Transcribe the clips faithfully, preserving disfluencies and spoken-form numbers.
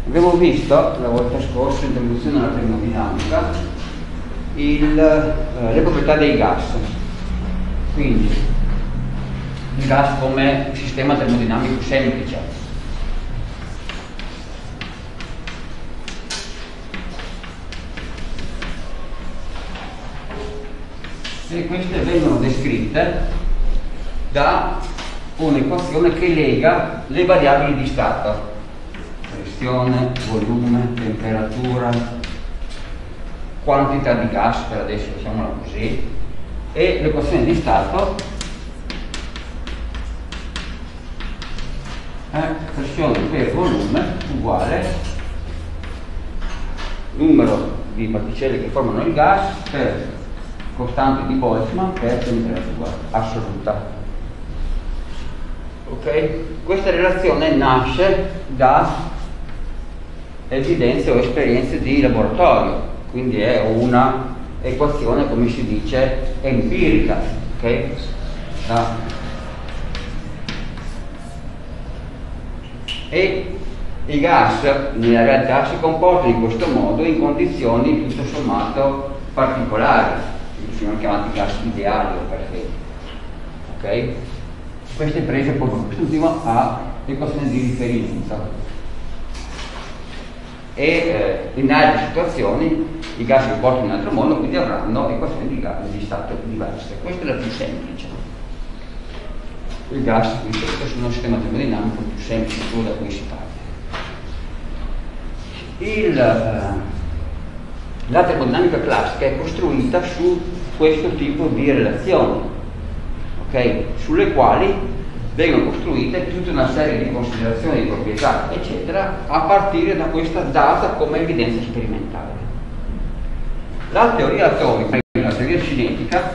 Abbiamo visto la volta scorsa, introduzione alla termodinamica, il, eh, le proprietà dei gas. Quindi il gas come sistema termodinamico semplice. E queste vengono descritte da un'equazione che lega le variabili di stato: pressione, volume, temperatura, quantità di gas, per adesso diciamola così, e l'equazione di stato è pressione per volume uguale numero di particelle che formano il gas per costante di Boltzmann per temperatura assoluta. Ok? Questa relazione nasce da evidenze o esperienze di laboratorio, quindi è una equazione, come si dice, empirica. Ok? Da. E i gas nella realtà si comportano in questo modo in condizioni tutto sommato particolari, che sono chiamati gas ideali o perfetti. Ok? Queste prese poi quest'ultimo a equazione di riferimento. E eh, in altre situazioni i gas si comportano in altro modo, quindi avranno equazioni di, gas, di stato diverse. Questa è la più semplice. Il gas, ripeto, è uno sistema termodinamico più semplice, quello da cui si parte. Il, eh, la termodinamica classica è costruita su questo tipo di relazioni, okay? Sulle quali vengono costruite tutta una serie di considerazioni di proprietà, eccetera, a partire da questa data come evidenza sperimentale. La teoria atomica, la teoria cinetica,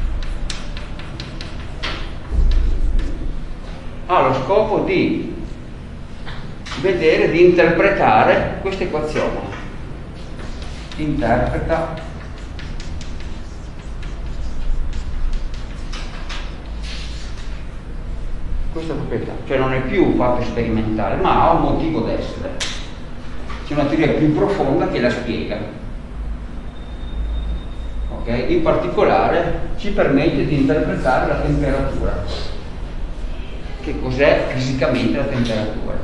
ha lo scopo di vedere, di interpretare questa equazione. Interpreta questa proprietà, cioè non è più fatto sperimentale, ma ha un motivo d'essere. C'è una teoria più profonda che la spiega. Ok? In particolare ci permette di interpretare la temperatura. Che cos'è fisicamente la temperatura?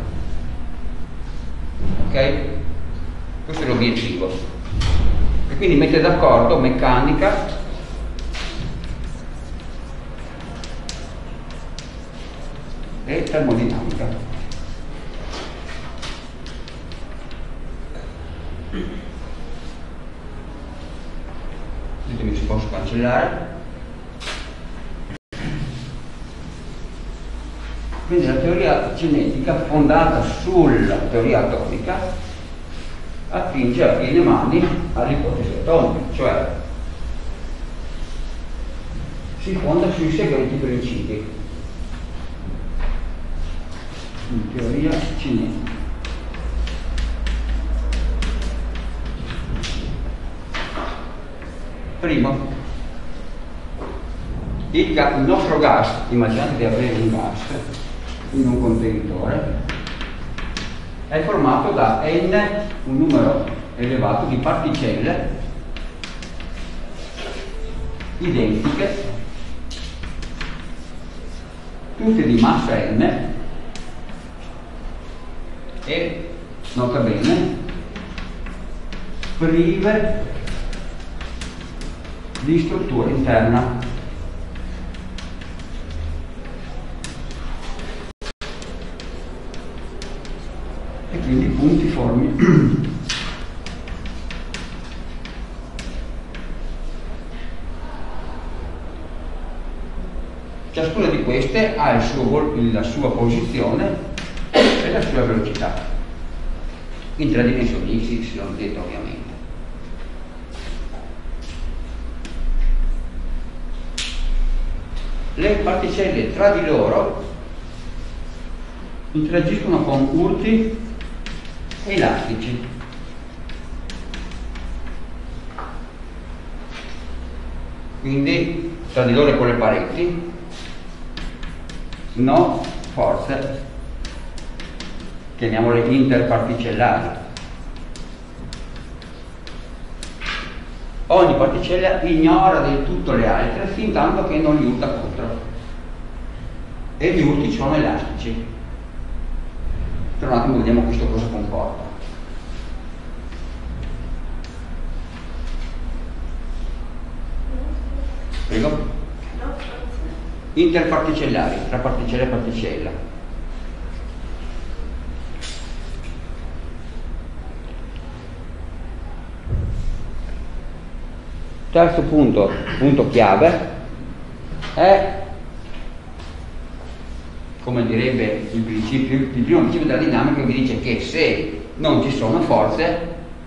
Ok? Questo è l'obiettivo. E quindi mette d'accordo meccanica e termodinamica. Ditemi se posso cancellare. Quindi la teoria cinetica, fondata sulla teoria atomica, attinge a piene mani all'ipotesi atomica, cioè si fonda sui seguenti principi. In teoria cinetica. Primo, il, gas, il nostro gas, immaginate di avere un gas in un contenitore, è formato da n, un numero elevato di particelle identiche, tutte di massa n, e, nota bene, prive di struttura interna. E quindi puntiformi. Ciascuna di queste ha il suo, la sua posizione e la sua velocità, in tre dimensioni, x, y, z ovviamente. Le particelle tra di loro interagiscono con urti elastici. Quindi tra di loro e con le pareti no forze chiamiamole interparticellari. Ogni particella ignora del tutto le altre fin tanto che non gli urta contro. E gli urti sono elastici. Per un attimo vediamo questo cosa comporta. Prego? Interparticellari, tra particella e particella. Terzo punto, punto chiave, è, come direbbe il principio, il primo principio della dinamica, che mi dice che se non ci sono forze,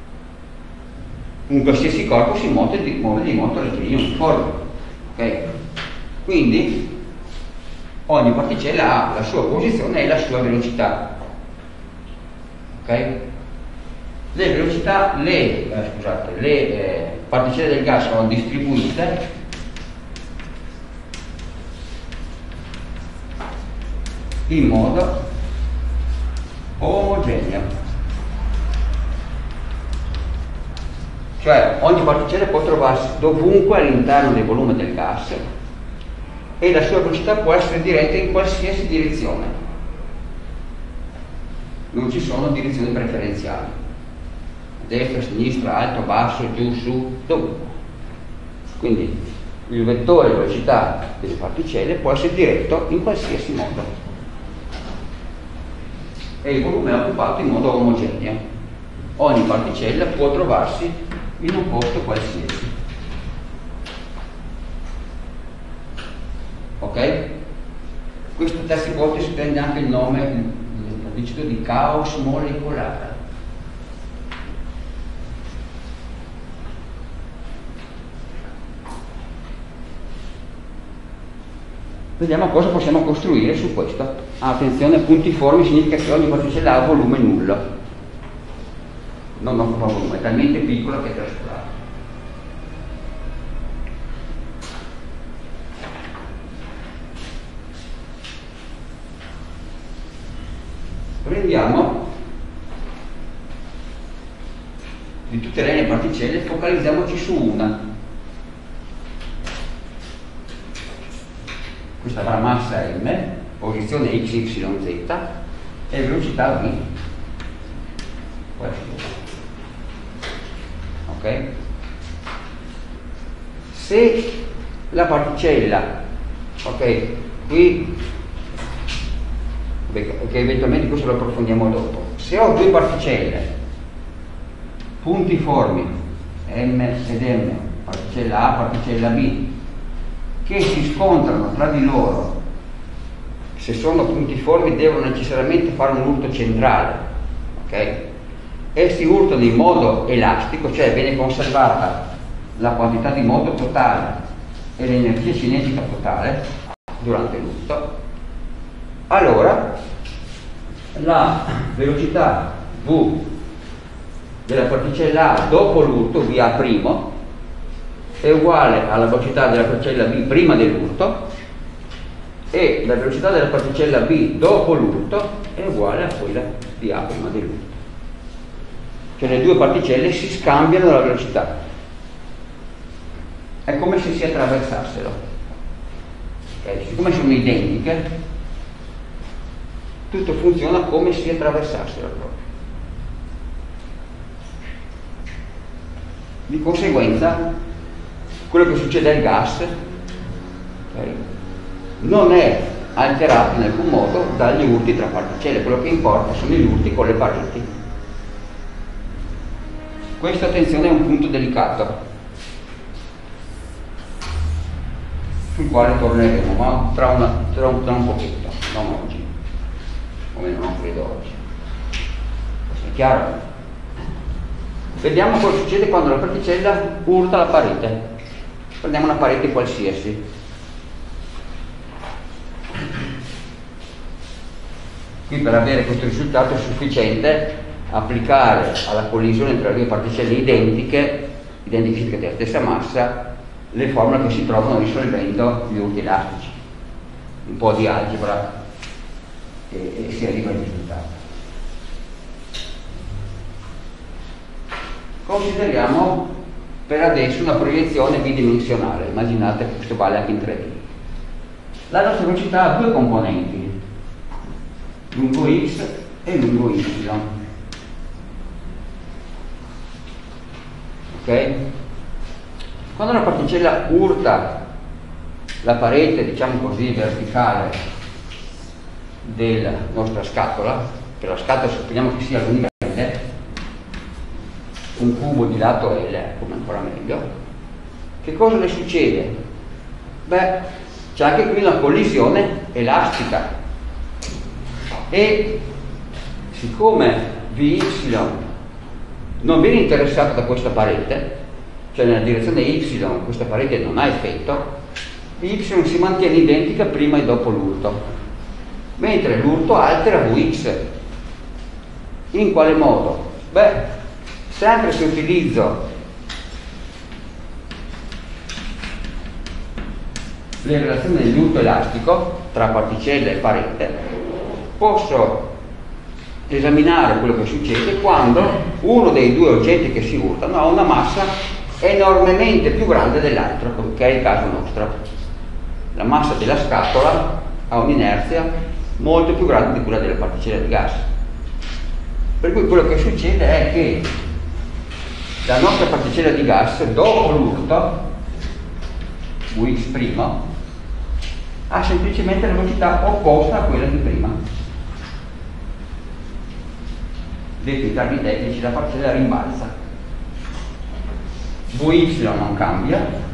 un qualsiasi corpo si muove di, muove di modo rettilineo uniforme. Okay? Quindi ogni particella ha la sua posizione e la sua velocità. Okay? Le velocità, le, eh, scusate, le eh, particelle del gas sono distribuite in modo omogeneo. Cioè ogni particella può trovarsi dovunque all'interno del volume del gas e la sua velocità può essere diretta in qualsiasi direzione. Non ci sono direzioni preferenziali. Destra, sinistra, alto, basso, giù, su, dovunque. Quindi il vettore velocità delle particelle può essere diretto in qualsiasi modo. E il volume è occupato in modo omogeneo. Ogni particella può trovarsi in un posto qualsiasi. Ok? Questa terza ipotesi prende anche il nome l'indicito di caos molecolare. Vediamo cosa possiamo costruire su questo. Ah, attenzione, puntiformi significa che ogni particella ha volume nullo. Non occupa volume, è talmente piccola che è trascurata. Prendiamo di tutte le particelle, focalizziamoci su una. Questa avrà massa m, posizione x, y, z e velocità v. Ok? Se la particella, ok, qui, beh, che eventualmente questo lo approfondiamo dopo, se ho due particelle puntiformi m ed m, particella A, particella B, che si scontrano tra di loro, se sono puntiformi devono necessariamente fare un urto centrale, ok? E si urtano in modo elastico, cioè viene conservata la quantità di moto totale e l'energia cinetica totale durante l'urto. Allora la velocità v della particella A dopo l'urto, va' è uguale alla velocità della particella B prima dell'urto e la velocità della particella B dopo l'urto è uguale a quella di A prima dell'urto. Cioè le due particelle si scambiano la velocità. È come se si attraversassero. Okay? Siccome sono identiche, tutto funziona come se si attraversassero proprio. Di conseguenza quello che succede al gas, okay, non è alterato in alcun modo dagli urti tra particelle. Quello che importa sono gli urti con le pareti. Questo, attenzione, è un punto delicato sul quale torneremo, ma tra, una, tra, un, tra un pochetto, non oggi, o meno non credo oggi. È chiaro? Vediamo cosa succede quando la particella urta la parete. Prendiamo una parete qualsiasi. Qui per avere questo risultato è sufficiente applicare alla collisione tra le due particelle identiche, identiche della stessa massa, le formule che si trovano risolvendo gli urti elastici. Un po' di algebra e, e si arriva al risultato. consideriamo per adesso una proiezione bidimensionale, immaginate che questo vale anche in tre D. La nostra velocità ha due componenti, lungo x e lungo y. Ok? Quando una particella urta la parete, diciamo così, verticale della nostra scatola, che la scatola supponiamo che sia lunga L, un cubo di lato L, come ancora meglio, che cosa le succede? Beh, c'è anche qui una collisione elastica e siccome Vy non viene interessato da questa parete, cioè nella direzione Y questa parete non ha effetto, Y si mantiene identica prima e dopo l'urto, mentre l'urto altera Vx. In quale modo? Beh, sempre se utilizzo le relazioni dell'urto elastico tra particella e parete, posso esaminare quello che succede quando uno dei due oggetti che si urtano ha una massa enormemente più grande dell'altro, che è il caso nostro. La massa della scatola ha un'inerzia molto più grande di quella della particella di gas. Per cui quello che succede è che la nostra particella di gas, dopo l'urto, Vx', ha semplicemente la velocità opposta a quella di prima. Detto in termini tecnici, la particella rimbalza. Vy non cambia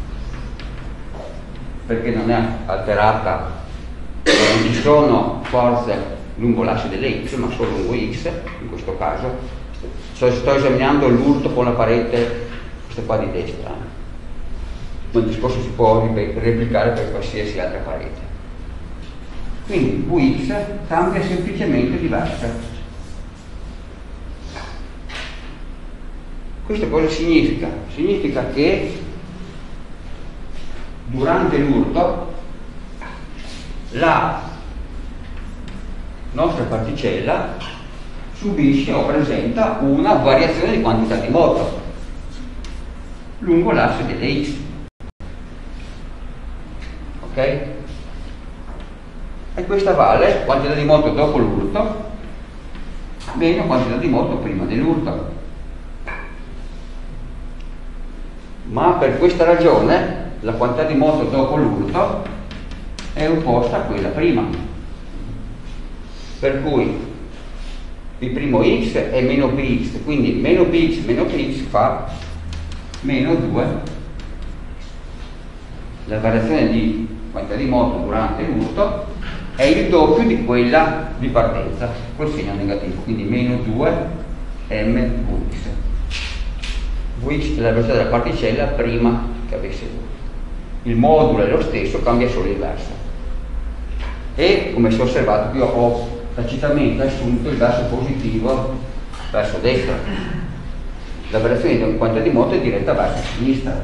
perché non è alterata, non ci sono forze lungo l'asse delle y, ma solo lungo x, in questo caso. Sto, sto esaminando l'urto con la parete, questa qua di destra. Ma il discorso si può replicare per qualsiasi altra parete. Quindi Vx cambia semplicemente di versa. Questo cosa significa? Significa che durante l'urto la nostra particella subisce o presenta una variazione di quantità di moto lungo l'asse delle x. Ok? E questa vale quantità di moto dopo l'urto meno quantità di moto prima dell'urto. Ma per questa ragione la quantità di moto dopo l'urto è opposta a quella prima, per cui P'X è meno Px, quindi meno Px meno Px fa meno due, la variazione di quantità di moto durante l'urto è il doppio di quella di partenza col segno negativo, quindi meno due mVx. Vx è la velocità della particella prima che avesse l'urto. Il modulo è lo stesso, cambia solo il verso. E come si è osservato, io ho tacitamente assunto il verso positivo verso destra. La variazione di quantità di moto è diretta verso sinistra.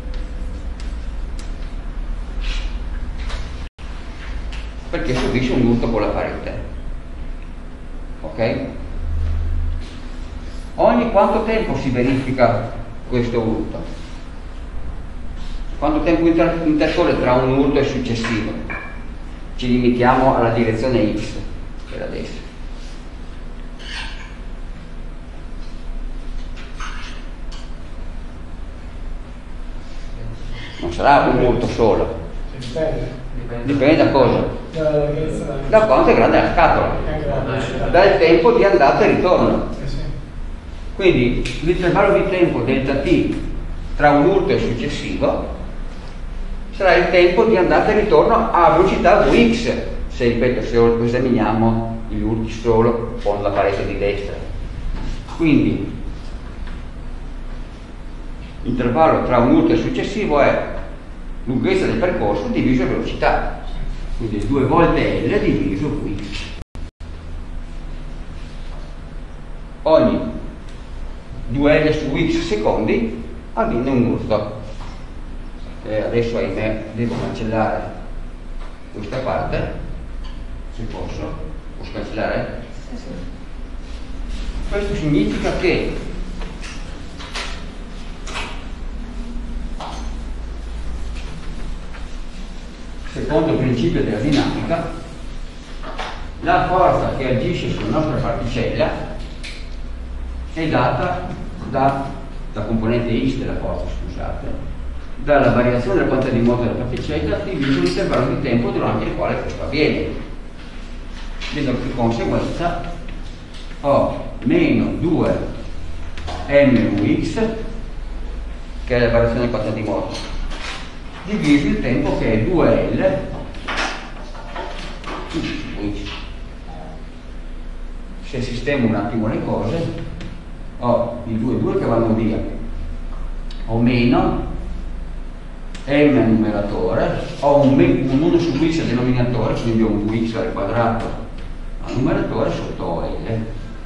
Perché subisce un urto con la parete. Ok? Ogni quanto tempo si verifica questo urto? Quanto tempo inter intercorre tra un urto e il successivo? Ci limitiamo alla direzione x per adesso. Non sarà un urto solo. Dipende. Dipende da cosa? Da quanto è grande la scatola. Dal tempo di andata e ritorno. Quindi l'intervallo di tempo delta t tra un urto e il successivo sarà il tempo di andata e ritorno a velocità Vx, se ripeto, se esaminiamo gli urti solo con la parete di destra. Quindi l'intervallo tra un urto e il successivo è lunghezza del percorso diviso velocità, quindi due volte L diviso Vx. Ogni due L su X secondi avviene un urto. E adesso ahimè devo cancellare questa parte, se posso. Posso cancellare? Questo significa che secondo principio della dinamica, la forza che agisce sulla nostra particella è data da, da componente x della forza, scusate, dalla variazione della quantità di moto della particella diviso l'intervallo di tempo durante il quale questo avviene. Vedo che conseguenza ho meno due mu x, che è la variazione della quantità di moto, diviso il tempo che è due L x. Se sistemo un attimo le cose, ho i due due che vanno via, ho meno m al numeratore, ho un, un uno su x al denominatore, quindi ho un vx al quadrato al numeratore sotto L.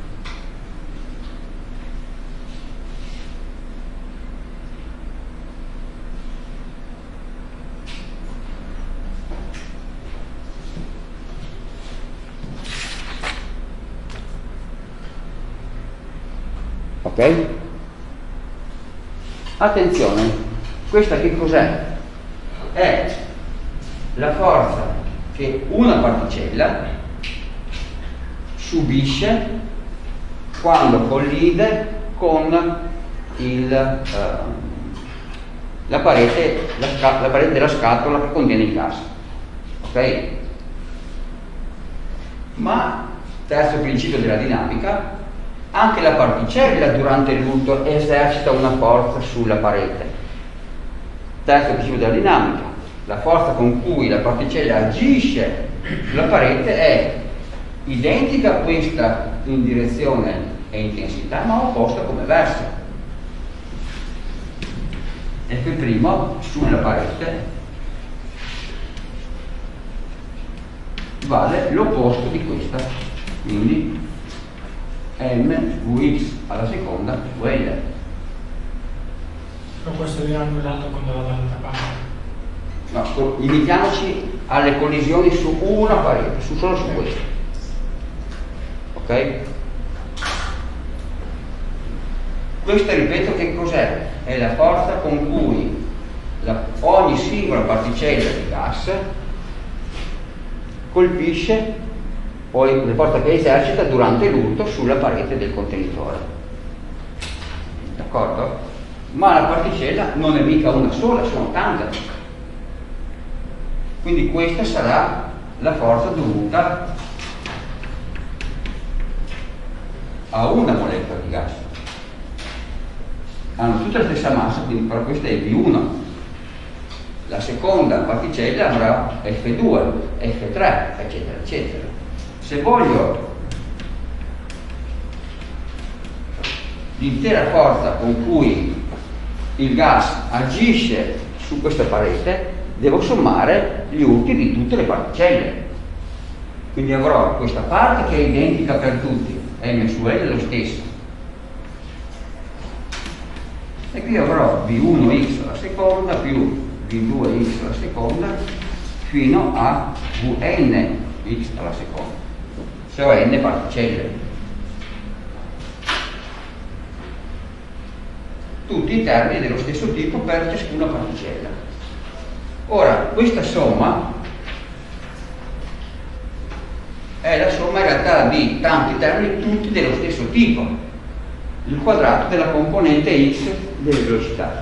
Ok? Attenzione, questa che cos'è? È la forza che una particella subisce quando collide con il, eh, la, parete, la, sca la parete della scatola che contiene il gas. Ok? Ma, terzo principio della dinamica, anche la particella durante l'urto esercita una forza sulla parete. Terzo principio della dinamica, la forza con cui la particella agisce sulla parete è identica a questa in direzione e intensità, ma opposta come verso. F' sulla parete vale l'opposto di questa, quindi m vx alla seconda V L. Però questo viene annullato quando va dall'altra parte. No, limitiamoci alle collisioni su una parete, su solo su questa. Ok? Questa, ripeto, che cos'è? È la forza con cui la, ogni singola particella di gas colpisce, poi la forza che esercita durante l'urto sulla parete del contenitore. D'accordo? Ma la particella non è mica una sola, sono tante. Quindi questa sarà la forza dovuta a una molecola di gas. Hanno tutta la stessa massa, quindi però questa è V uno. La seconda particella avrà F due, F tre, eccetera, eccetera. Se voglio l'intera forza con cui il gas agisce su questa parete, devo sommare gli urti di tutte le particelle. Quindi avrò questa parte che è identica per tutti, m su L è lo stesso. E qui avrò V uno x alla seconda più V due x alla seconda fino a Vn x alla seconda, se ho n particelle. Tutti i termini dello stesso tipo per ciascuna particella. Ora, questa somma è la somma in realtà di tanti termini tutti dello stesso tipo, il quadrato della componente x delle velocità.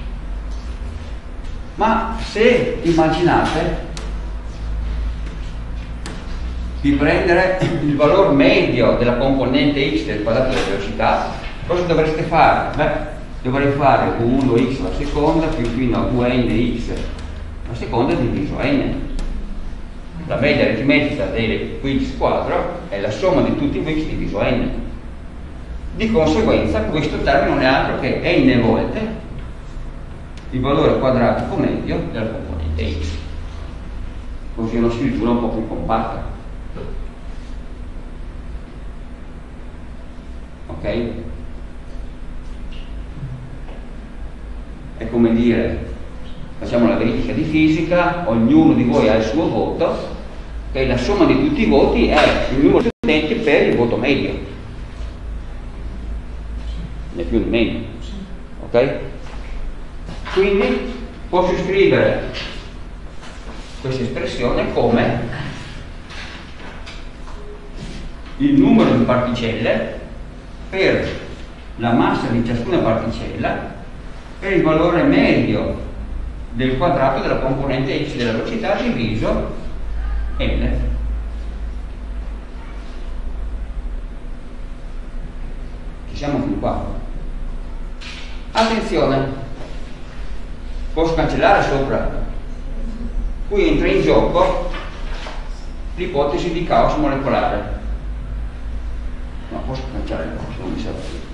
Ma se immaginate di prendere il valore medio della componente x del quadrato della velocità, cosa dovreste fare? Beh, dovrei fare uno x alla seconda più fino a due n x alla seconda diviso n. La media aritmetica del Vx quadro è la somma di tutti i Vx diviso n. Di conseguenza questo termine non è altro che n volte il valore quadratico medio della componente x. Così è una scrittura un po' più compatta. Ok? È come dire, facciamo la verifica di fisica, ognuno di voi ha il suo voto e la somma di tutti i voti è il numero di studenti per il voto medio, né più né meno. Ok? Quindi posso scrivere questa espressione come il numero di particelle per la massa di ciascuna particella per il valore medio del quadrato della componente y della velocità diviso L. Ci siamo fin qua. Attenzione, posso cancellare sopra. Qui entra in gioco l'ipotesi di caos molecolare. No, posso cancellare, non mi serve più.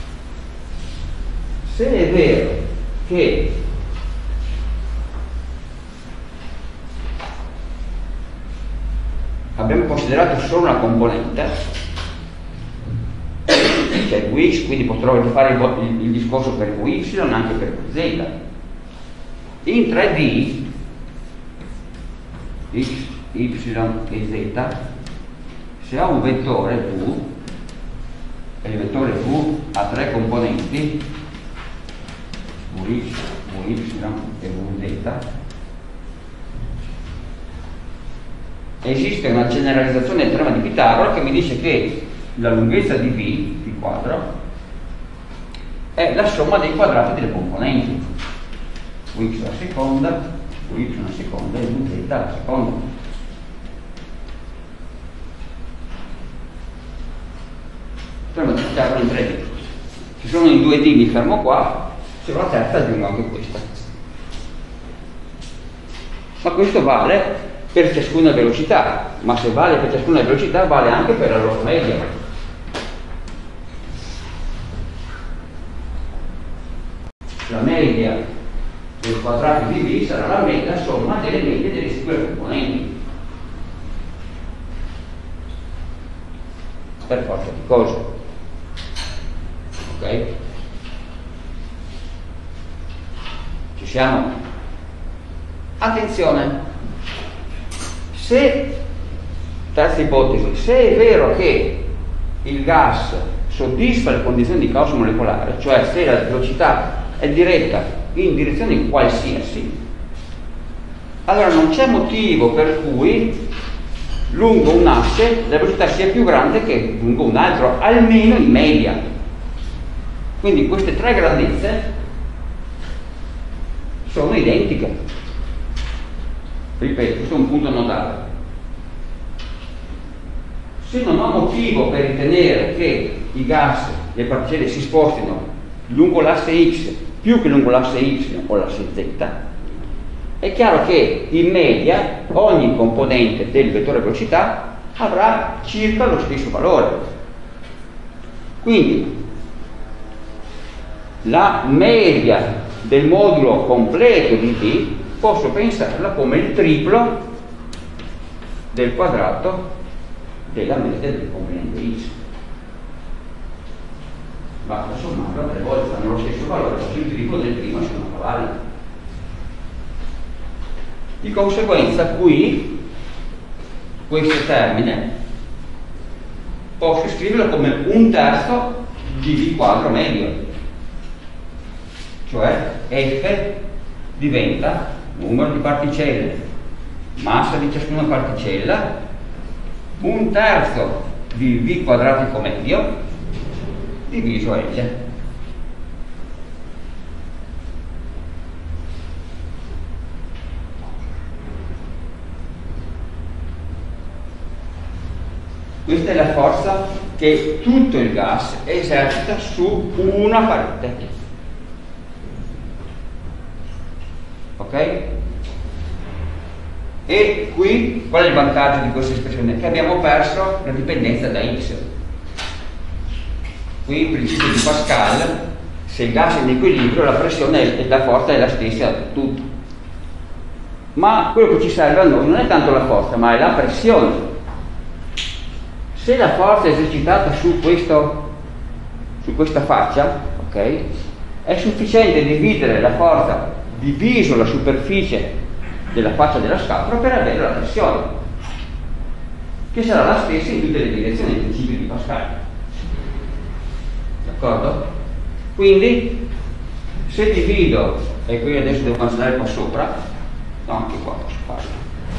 Se è vero che abbiamo considerato solo una componente, cioè Vx, quindi potrò rifare il, il, il discorso per Vy anche per Z. In tre D, X, Y e Z, se ha un vettore V, e il vettore V ha tre componenti, Vx, Vy e Vz, esiste una generalizzazione del teorema di Pitagora che mi dice che la lunghezza di V, di quadro, è la somma dei quadrati delle componenti, Vx alla seconda, Vy alla seconda e Vz alla seconda. Teorema di Pitagora in tre D. Se sono in due D mi fermo qua, se ho la terza aggiungo anche questa. Ma questo vale per ciascuna velocità, ma se vale per ciascuna velocità vale anche per la loro media. La media del quadrato di V sarà la media somma delle medie delle singole componenti. Per forza di cose. Ok? Ci siamo? Attenzione! Se, terza ipotesi, se è vero che il gas soddisfa le condizioni di caos molecolare, cioè se la velocità è diretta in direzione qualsiasi, allora non c'è motivo per cui lungo un asse la velocità sia più grande che lungo un altro, almeno in media. Quindi queste tre grandezze sono identiche. Ripeto, questo è un punto nodale. Se non ho motivo per ritenere che i gas, le particelle si spostino lungo l'asse X più che lungo l'asse Y o l'asse Z, è chiaro che in media ogni componente del vettore velocità avrà circa lo stesso valore. Quindi la media del modulo completo di V posso pensarla come il triplo del quadrato della media del componente X. Basta sommarlo, tre volte fanno lo stesso valore, così il triplo del primo sono cavalli. Di conseguenza qui questo termine posso scriverlo come un terzo di V quadro medio, cioè F diventa numero di particelle, massa di ciascuna particella, un terzo di V quadratico medio diviso L. Questa è la forza che tutto il gas esercita su una parete. Ok? E qui qual è il vantaggio di questa espressione? Che abbiamo perso la dipendenza da X. Qui il principio di Pascal, se il gas è in equilibrio la pressione e la forza è la stessa per tutto. Ma quello che ci serve a noi non è tanto la forza, ma è la pressione. Se la forza è esercitata su, questo, su questa faccia, ok, è sufficiente dividere la forza diviso la superficie della faccia della scatola per avere la pressione, che sarà la stessa in tutte le direzioni, il principio di Pascal. D'accordo? Quindi se divido, e qui adesso devo cancellare qua sopra, no, anche qua posso farlo,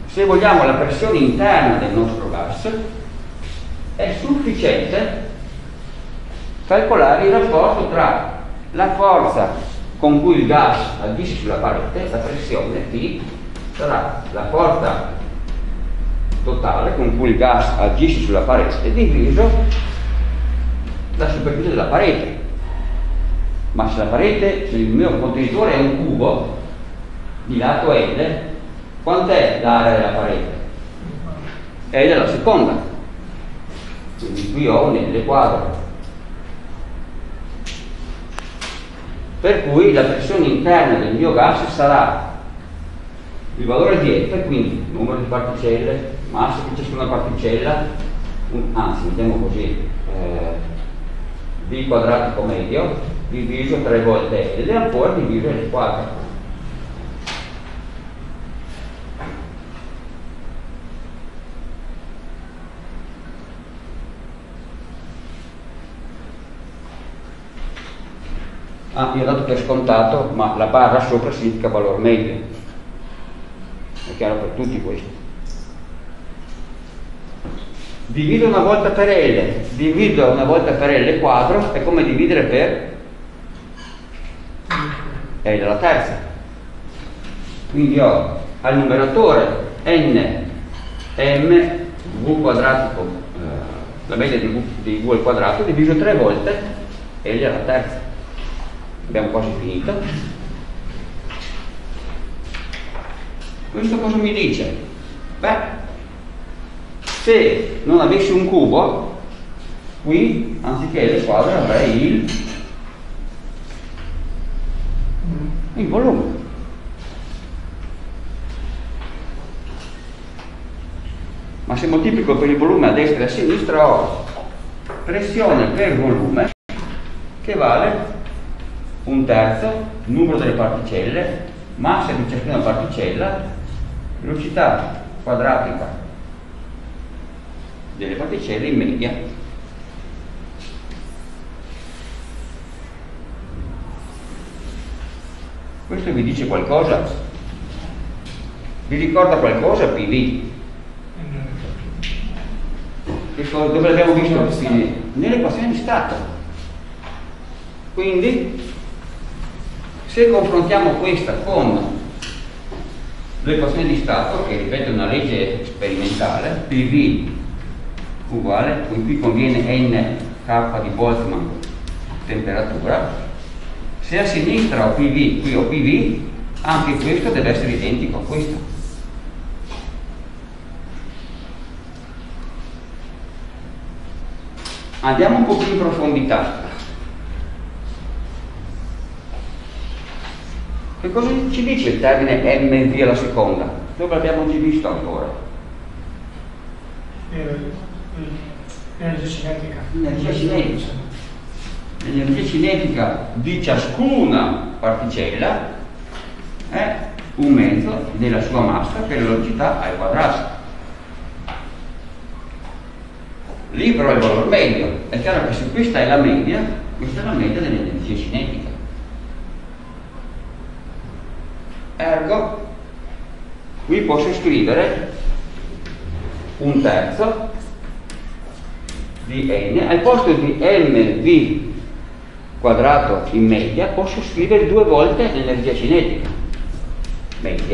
se vogliamo la pressione interna del nostro gas, è sufficiente calcolare il rapporto tra la forza con cui il gas agisce sulla parete, la pressione P, sarà la forza totale con cui il gas agisce sulla parete diviso la superficie della parete. Ma se la parete, se il mio contenitore è un cubo di lato L, quant'è l'area della parete? L è la seconda, quindi qui ho un L quadro, per cui la pressione interna del mio gas sarà il valore di F, quindi numero di particelle, massa di ciascuna particella, un, anzi mettiamo così, eh, V quadratico medio diviso tre volte L e ancora diviso L quadro. Ah, io ho dato per scontato, ma la barra sopra significa valore medio. È chiaro per tutti questo. Divido una volta per L, divido una volta per L quadro, è come dividere per L alla terza. Quindi ho al numeratore n m v quadratico, eh, la media di v, di v al quadrato, diviso tre volte L alla terza. Abbiamo quasi finito. Questo cosa mi dice? Beh, se non avessi un cubo, qui anziché L quadro avrei il, il volume. Ma se moltiplico per il volume a destra e a sinistra ho pressione per volume che vale un terzo, numero delle particelle, massa di ciascuna particella, velocità quadratica delle particelle in media. Questo vi dice qualcosa? Vi ricorda qualcosa P V? Dove l'abbiamo visto P V? Nell'equazione di stato. Quindi se confrontiamo questa con l'equazione di stato, che ripeto è una legge sperimentale, P V uguale, qui conviene n k di Boltzmann temperatura, se a sinistra ho P V, qui ho P V, anche questo deve essere identico a questo. Andiamo un po' più in profondità. Che cosa ci dice il termine mV alla seconda? Dove l'abbiamo già visto ancora? L'energia cinetica. L'energia cinetica. L'energia cinetica di ciascuna particella è un mezzo della sua massa per la velocità al quadrato. Lì però è il valore medio. È chiaro che se questa è la media, questa è la media dell'energia cinetica. Ergo, qui posso scrivere un terzo di n, al posto di mv quadrato in media, posso scrivere due volte l'energia cinetica media.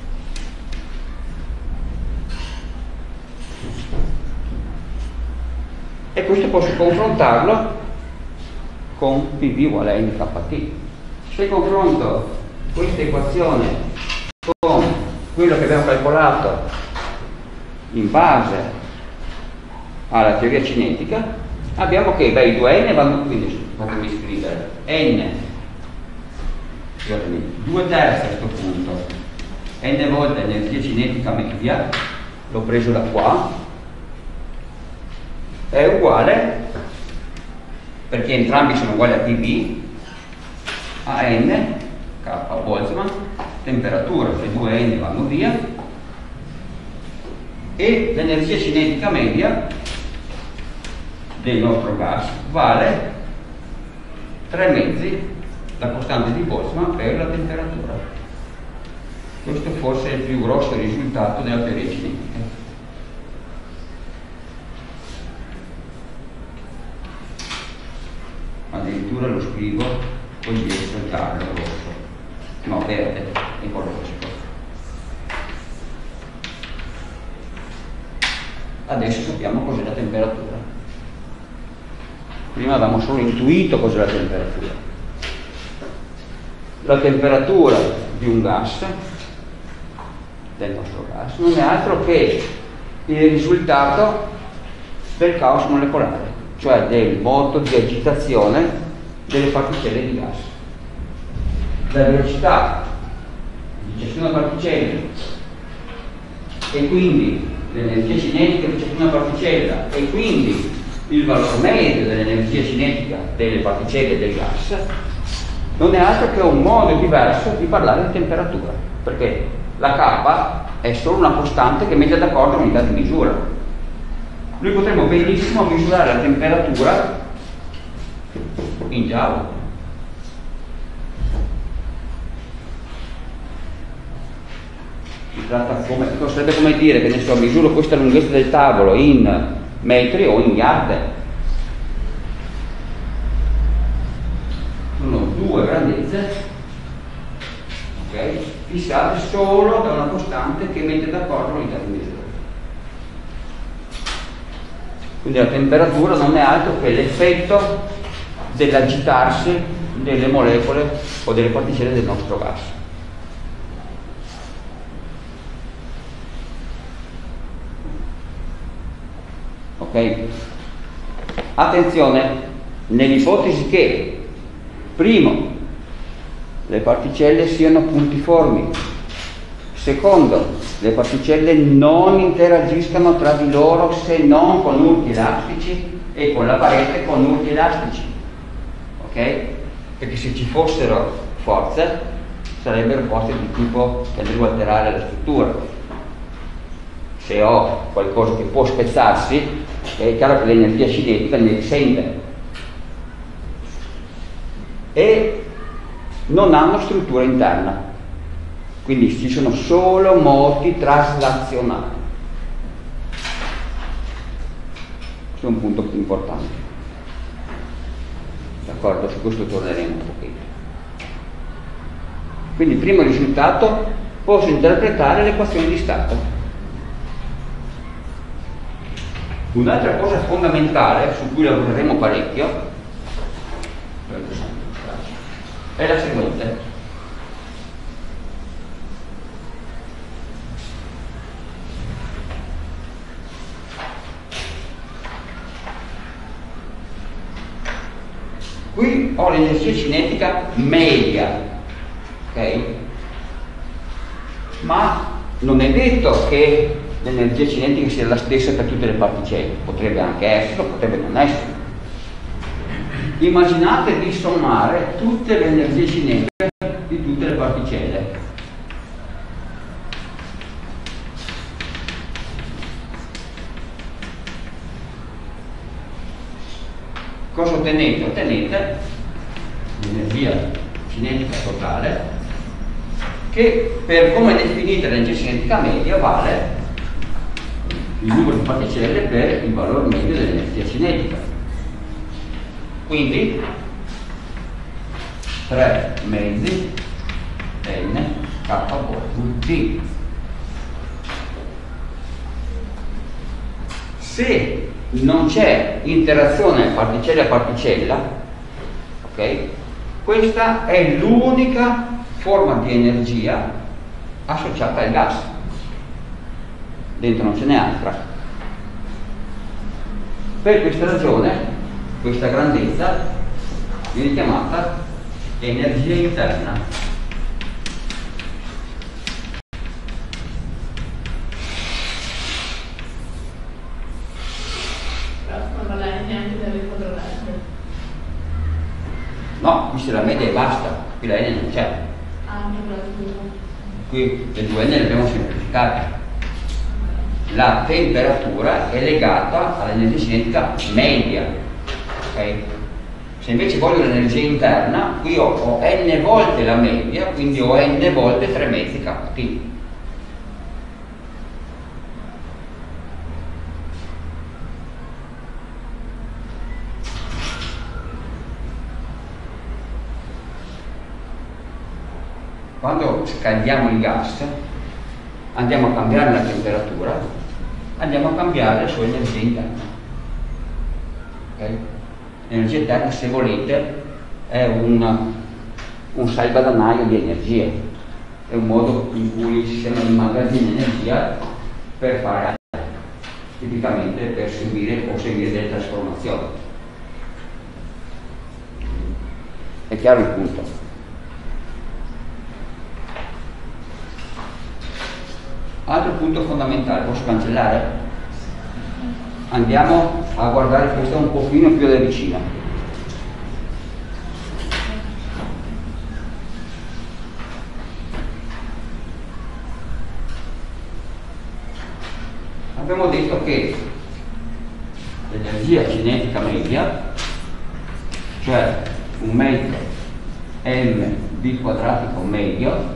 E questo posso confrontarlo con P V uguale a N K T. Se confronto questa equazione con quello che abbiamo calcolato in base alla teoria cinetica, abbiamo che beh, i due n vanno, quindi fatemi scrivere n, scusatemi, due terzi a questo punto, n volte energia cinetica media, l'ho preso da qua, è uguale, perché entrambi sono uguali a P V, a n K Boltzmann, temperatura, le due n vanno via, e l'energia cinetica media del nostro gas vale tre mezzi la costante di Boltzmann per la temperatura. Questo forse è il più grosso risultato della teoria cinetica. Addirittura lo scrivo con il gesso giallo, rosso, no, verde, ecologico. Adesso sappiamo cos'è la temperatura. Prima avevamo solo intuito cos'è la temperatura. La temperatura di un gas, del nostro gas, non è altro che il risultato del caos molecolare, cioè del moto di agitazione delle particelle di gas. La velocità di ciascuna particella e quindi l'energia cinetica di ciascuna particella e quindi il valore medio dell'energia cinetica delle particelle del gas non è altro che un modo diverso di parlare di temperatura, perché la K è solo una costante che mette d'accordo l'unità di misura. Noi potremmo benissimo misurare la temperatura in joule. Si tratta come, sarebbe come dire che ne so, misuro questa lunghezza del tavolo in metri o in yard. Sono due grandezze, okay, fissate solo da una costante che mette d'accordo l'unità di misura. Quindi la temperatura non è altro che l'effetto dell'agitarsi delle molecole o delle particelle del nostro gas. Ok? Attenzione, nell'ipotesi che primo le particelle siano puntiformi, secondo le particelle non interagiscano tra di loro se non con urti elastici e con la parete con urti elastici, ok? Perché se ci fossero forze sarebbero forze di tipo che devo alterare la struttura. Se ho qualcosa che può spezzarsi, è chiaro che l'energia cinetica ne risente e non hanno struttura interna, quindi ci sono solo moti traslazionali. Questo è un punto importante, d'accordo? Su questo torneremo un pochino. Quindi primo risultato, posso interpretare l'equazione di stato. Un'altra cosa fondamentale su cui lavoreremo parecchio è la seguente. Qui ho l'energia cinetica media, ok? Ma non è detto che l'energia cinetica sia la stessa per tutte le particelle, potrebbe anche esserlo, potrebbe non esserlo. Immaginate di sommare tutte le energie cinetiche di tutte le particelle. Cosa ottenete? Ottenete l'energia cinetica totale che per come è definita l'energia cinetica media vale il numero di particelle per il valore medio dell'energia cinetica. Quindi tre mezzi n k volte t. Se non c'è interazione particella a particella, ok? Questa è l'unica forma di energia associata al gas. Dentro non ce n'è altra. Per questa ragione, questa grandezza viene chiamata energia interna. Però non parlare neanche delle controversie. No, qui se la media e basta, qui la n non c'è. Anche per la scusa. Qui le due n le abbiamo semplificate. La temperatura è legata all'energia cinetica media, ok? Se invece voglio l'energia interna, qui ho, ho n volte la media, quindi ho n volte tre mezzi kt. Quando scaldiamo il gas, andiamo a cambiare la temperatura, andiamo a cambiare la sua energia interna. Okay? L'energia interna, se volete, è un, un salvadanaio di energie, è un modo in cui si immagazzina energia per fare, tipicamente per subire o seguire delle trasformazioni. È chiaro il punto? Altro punto fondamentale, posso cancellare? Andiamo a guardare questo un pochino più da vicino. Abbiamo detto che l'energia cinetica media, cioè un metro m di quadratico medio,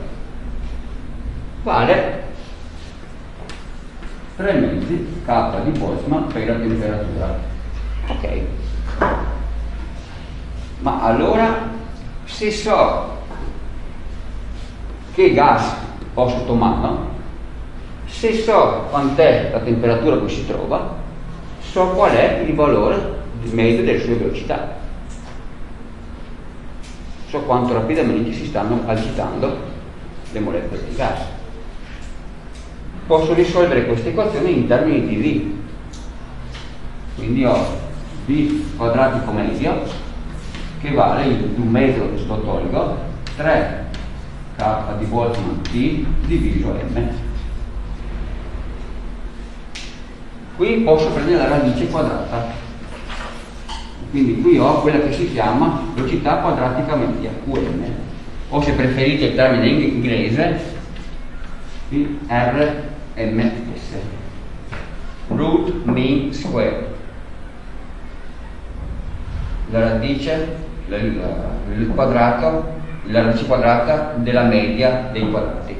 vale tre mezzi K di Boltzmann per la temperatura. Ok. Ma allora, se so che gas ho sotto mano, se so quant'è la temperatura che si trova, so qual è il valore medio delle sue velocità. So quanto rapidamente si stanno agitando le molecole di gas. Posso risolvere questa equazione in termini di V. Quindi ho V quadratico medio che vale il un metro che sto tolgo tre K di Boltzmann T diviso M. Qui posso prendere la radice quadrata, quindi qui ho quella che si chiama velocità quadratica media, Q M, o se preferite il termine in inglese R M S, root mean square, la radice, la, la, il quadrato, la radice quadrata della media dei quadrati,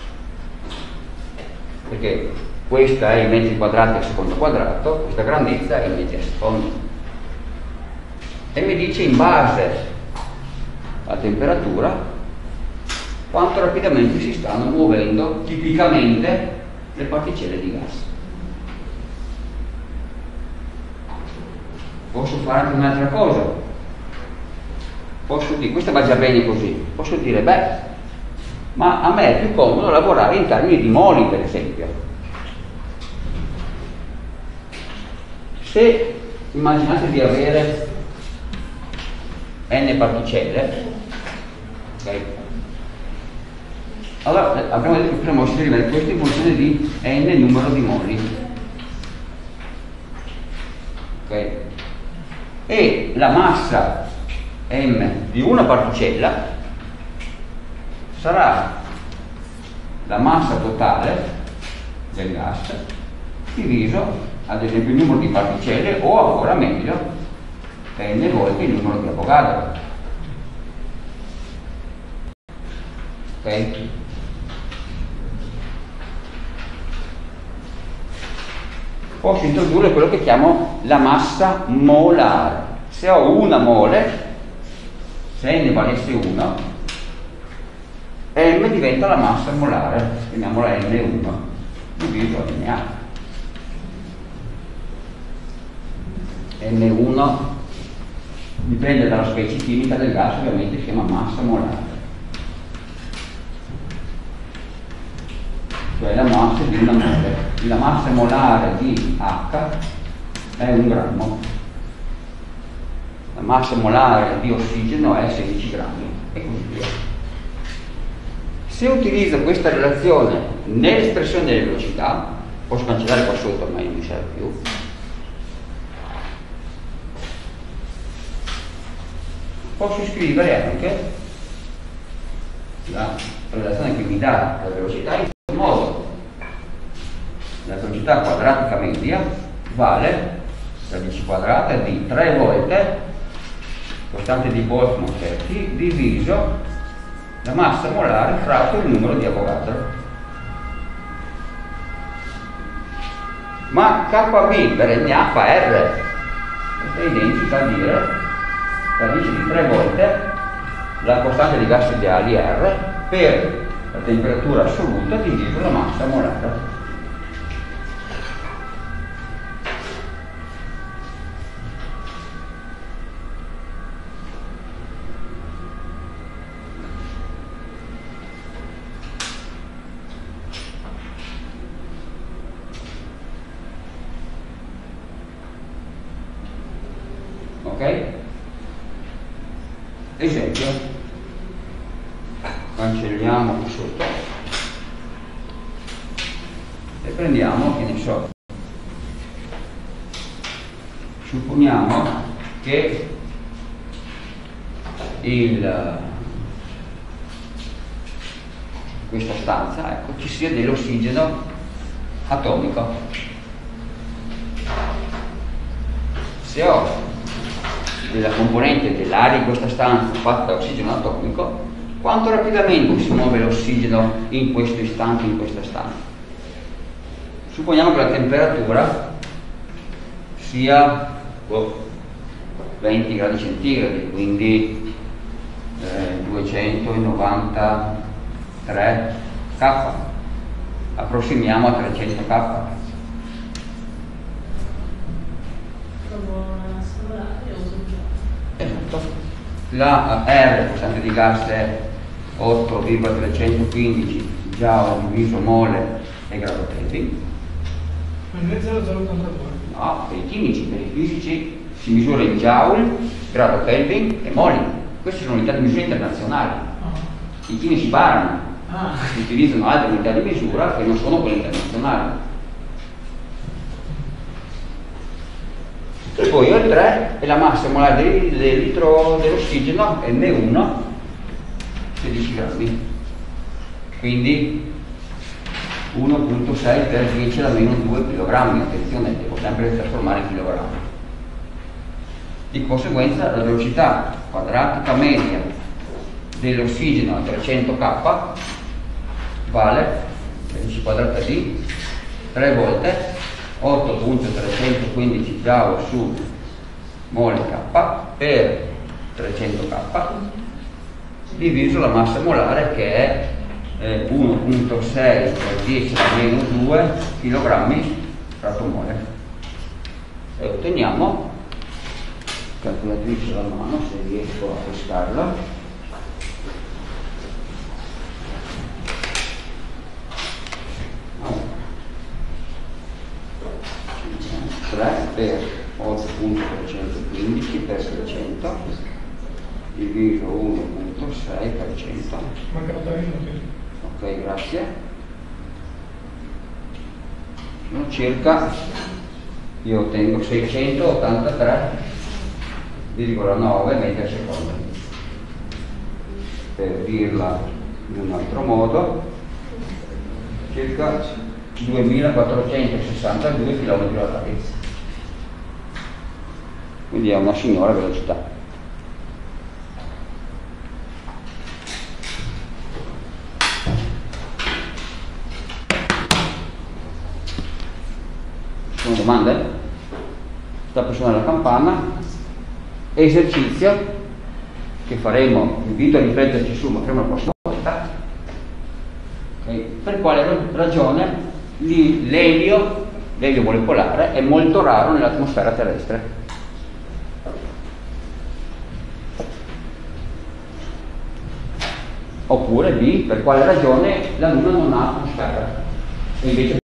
perché questa è i metri quadrati al secondo quadrato, questa grandezza è i metri al secondo, e mi dice in base alla temperatura quanto rapidamente si stanno muovendo tipicamente le particelle di gas. Posso fare anche un'altra cosa, posso dire, questa va già bene così, posso dire, beh, ma a me è più comodo lavorare in termini di moli, per esempio. Se immaginate di avere n particelle, ok? Allora abbiamo detto che potremmo scrivere questo in funzione di n numero di moli, ok? E la massa m di una particella sarà la massa totale del gas diviso ad esempio il numero di particelle, o ancora meglio n volte il numero di Avogadro. Ok? Posso introdurre quello che chiamo la massa molare. Se ho una mole, se n valesse uno, m diventa la massa molare, chiamiamola N uno diviso N A. N uno dipende dalla specie chimica del gas, ovviamente si chiama massa molare, cioè la massa di una mole. La massa molare di H è un grammo, la massa molare di ossigeno è sedici grammi e così via. Se utilizzo questa relazione nell'espressione delle velocità, posso cancellare qua sotto, ma non mi serve più. Posso scrivere anche la relazione che mi dà la velocità in questo modo. La velocità quadratica media vale radice quadrata di tre volte costante di Boltzmann T diviso la massa molare fratto il numero di Avogadro. Ma K B per N A fa R, questa è identica a dire radice di tre volte la costante di gas ideali R per la temperatura assoluta diviso la massa molare. Ok? Esempio, cancelliamo qui sotto e prendiamo, che ne so, supponiamo che il, questa stanza, ecco, ci sia dell'ossigeno atomico. Se ho della componente dell'aria in questa stanza fatta da ossigeno atomico, quanto rapidamente si muove l'ossigeno in questo istante in questa stanza? Supponiamo che la temperatura sia oh, venti gradi centigradi, quindi eh, duecentonovantatré K, approssimiamo a trecento K. Esatto. La R, costante di gas, è otto virgola trecentoquindici Joule diviso mole e grado Kelvin. Non è zero virgola zero ottantadue? No, per i chimici, per i fisici si misura in Joule, grado Kelvin e moli. Queste sono unità di misura internazionali. Ah. I chimici barano, Ah. utilizzano altre unità di misura che non sono quelle internazionali. E poi il tre è la massa molare del, del litro dell'ossigeno, N uno, sedici grammi. Quindi uno virgola sei per dieci alla meno due chilogrammi. Attenzione, devo sempre trasformare in chilogrammi. Di conseguenza la velocità quadratica media dell'ossigeno a trecento K vale tredici quadrata di tre volte otto virgola trecentoquindici Joule su mole K per trecento K diviso la massa molare che è eh, uno virgola sei per dieci alla meno due chilogrammi fratto mole, e otteniamo, calcolatrice alla mano se riesco a pescarla, tre per otto virgola trecentoquindici per trecento diviso uno virgola sei per cento. Mancano tre minuti. Ok, grazie. Sono circa, io ottengo seicentottantatré virgola nove metri al secondo. Per dirla in un altro modo, circa duemilaquattrocentosessantadue chilometri orari. Quindi è una signora velocità. Ci sono domande? Sta per suonare la campana. Esercizio che faremo, invito a rifletterci su, ma faremo la prossima volta. Okay. Per quale ragione l'elio, l'elio molecolare, è molto raro nell'atmosfera terrestre? Oppure B, per quale ragione la Luna non ha atmosfera e invece